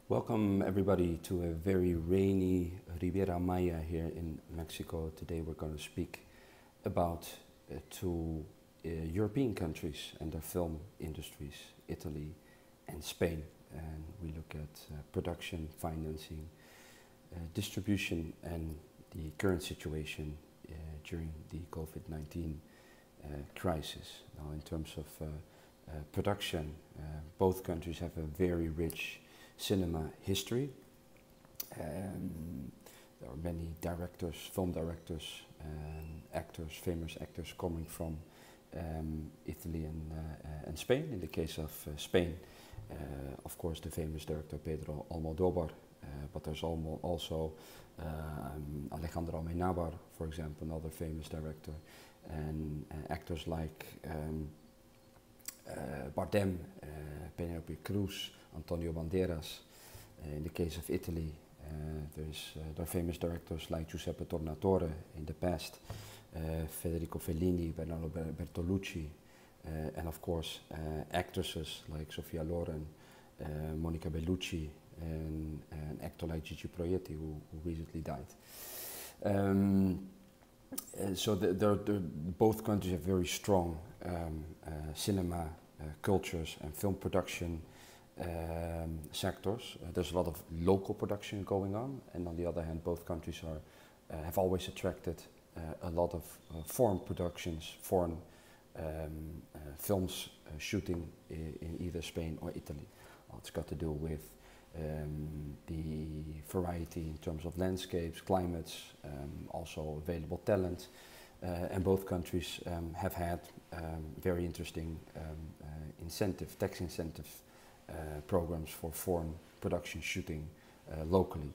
Welcome everybody to a very rainy Riviera Maya here in Mexico. Today we're going to speak about two European countries and their film industries, Italy and Spain. And we look at production, financing, distribution and the current situation during the COVID-19 crisis. Now in terms of production, both countries have a very rich cinema history. There are many directors, film directors, and actors, famous actors coming from Italy and Spain. In the case of Spain, of course, the famous director Pedro Almodóvar, but there's also Alejandro Amenábar, for example, another famous director, and actors like Bardem, Penélope Cruz, Antonio Banderas. In the case of Italy, there are famous directors like Giuseppe Tornatore in the past, Federico Fellini, Bernardo Bertolucci, and of course actresses like Sofia Loren, Monica Bellucci, and an actor like Gigi Proietti who recently died. So both countries have very strong cinema cultures and film production sectors. There's a lot of local production going on, and on the other hand, both countries have always attracted a lot of foreign productions, foreign films shooting in either Spain or Italy. It's got to do with the variety in terms of landscapes, climates, also available talent, and both countries have had very interesting tax incentive programs for foreign production shooting locally.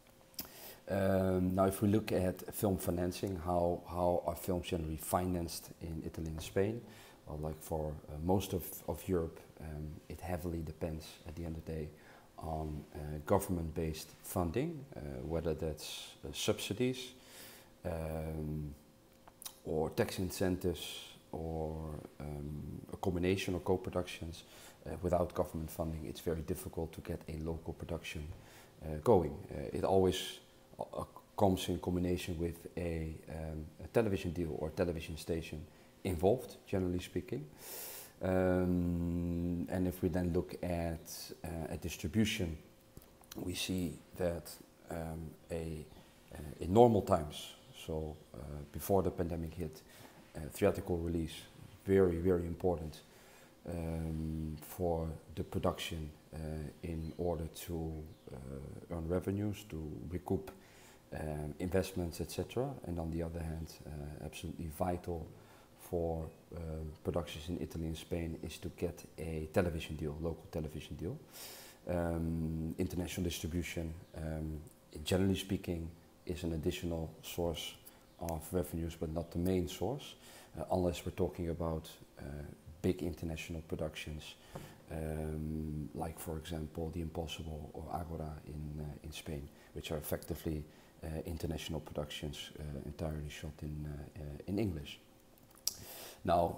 Now if we look at film financing, how are films generally financed in Italy and Spain? Well, like for most of Europe, it heavily depends at the end of the day on government-based funding, whether that's subsidies or tax incentives or a combination of co-productions. Without government funding, it's very difficult to get a local production going. It always comes in combination with a television deal or television station involved, generally speaking. And if we then look at distribution, we see that in normal times, so before the pandemic hit, theatrical release, very, very important for the production in order to earn revenues, to recoup investments, etc. And on the other hand, absolutely vital for productions in Italy and Spain is to get a television deal, local television deal. International distribution, generally speaking, is an additional source of revenues, but not the main source, unless we're talking about big international productions, like for example The Impossible or Agora in Spain, which are effectively international productions entirely shot in English. Now,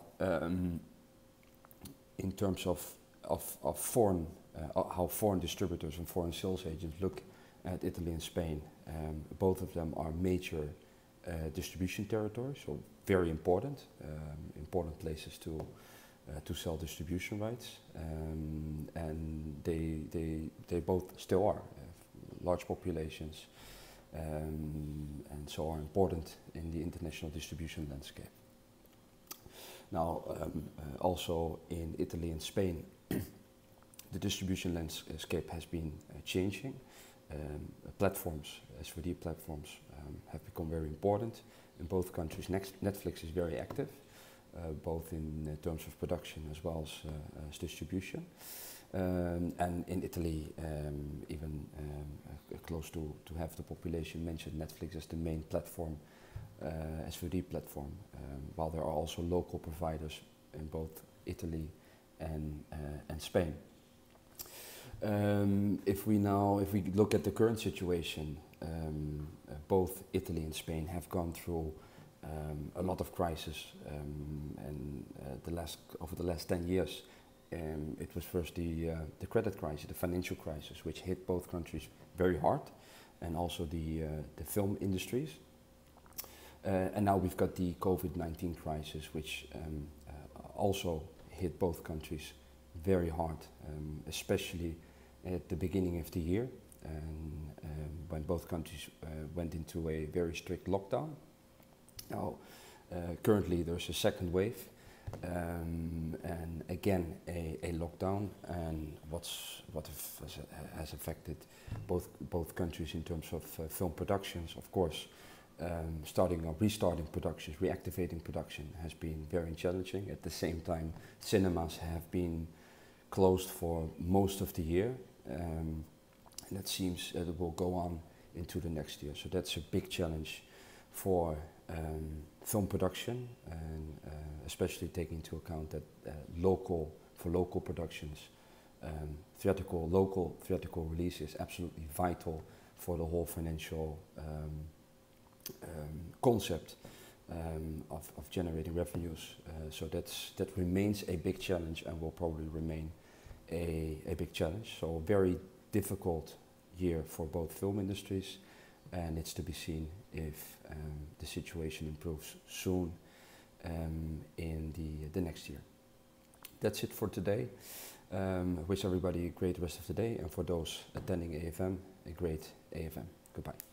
in terms of foreign, how foreign distributors and foreign sales agents look at Italy and Spain, both of them are major distribution territories, so very important, important places to sell distribution rights, and they both still are large populations, and so are important in the international distribution landscape. Now, also in Italy and Spain, the distribution landscape has been changing. Platforms, SVOD platforms, have become very important in both countries. Netflix is very active, both in terms of production as well as distribution. And in Italy, even close to half the population mentioned Netflix as the main platform, SVOD platform, while there are also local providers in both Italy and Spain. If we look at the current situation, both Italy and Spain have gone through a lot of crisis, and over the last 10 years, it was first the credit crisis, the financial crisis, which hit both countries very hard, and also the film industries. And now we've got the COVID-19 crisis, which also hit both countries very hard, especially at the beginning of the year, and when both countries went into a very strict lockdown. Now, currently there's a second wave, and again a lockdown, and what has affected both countries in terms of film productions, of course. Starting or restarting productions, reactivating production has been very challenging. At the same time, cinemas have been closed for most of the year, and it seems that it will go on into the next year. So that's a big challenge for film production, and especially taking into account that for local productions, local theatrical release is absolutely vital for the whole financial concept of generating revenues. So that remains a big challenge, and will probably remain a big challenge. So a very difficult year for both film industries, and it's to be seen if the situation improves soon in the next year. That's it for today. I wish everybody a great rest of the day, and for those attending AFM, a great AFM. Goodbye.